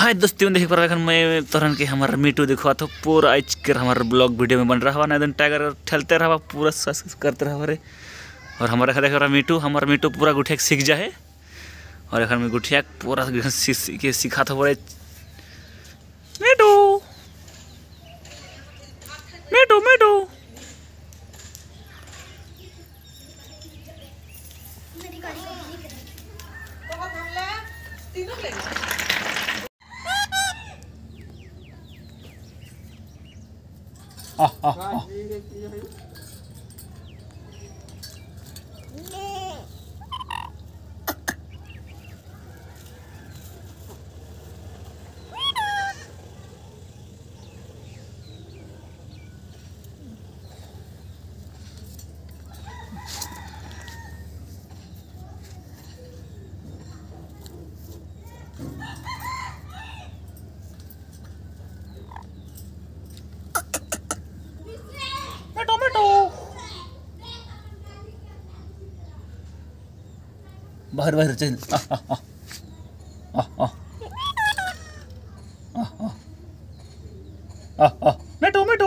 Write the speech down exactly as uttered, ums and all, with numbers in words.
हाय दोस्तों देखिए पर मैं तोरन के हमारा मीटू देखो तो पूरा आज कर हमारा ब्लॉग वीडियो में बन रहा हुआ ना एकदम टाइगर ठेलते रहा पूरा सस करते रहा रे। और हमारा देख रहा मीटू हमारा मीटू पूरा गुठिया सीख जाए और एखन में गुठिया पूरा के सिखा था बोले मीटू मीटू मीटू आ आ आ बाहर बाहर चल मेटो मेटो